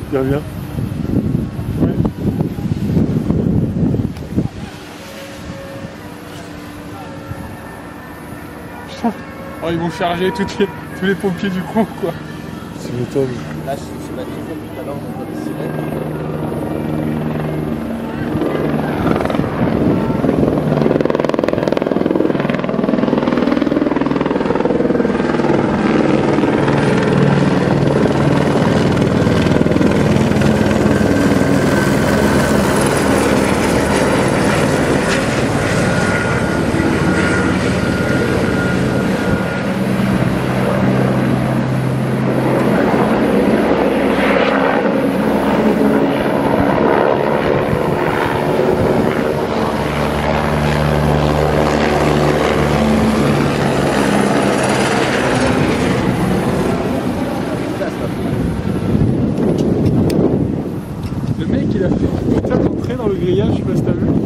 Viens, viens. Ouais. Putain. Oh, ils vont charger tous les pompiers du coin, quoi. Tu m'étonnes. Là, c'est la deuxième tout à l'heure, on voit les sirènes. Le mec il a fait une putain d'entrée dans le grillage, je sais pas si t'as vu.